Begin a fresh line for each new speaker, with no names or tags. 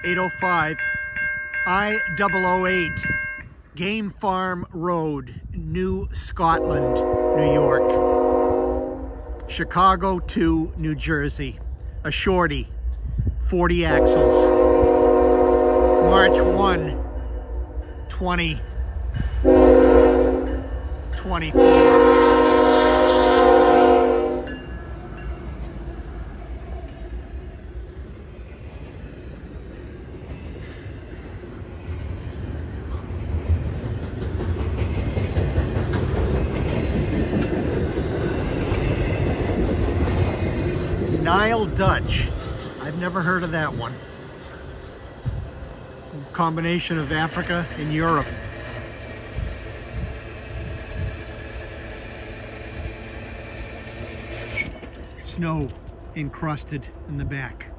805 I008 Game Farm Road, New Scotland, New York. Chicago to New Jersey. A shorty, 40 axles. March 1, 2024. Nile Dutch. I've never heard of that one. Combination of Africa and Europe. Snow encrusted in the back.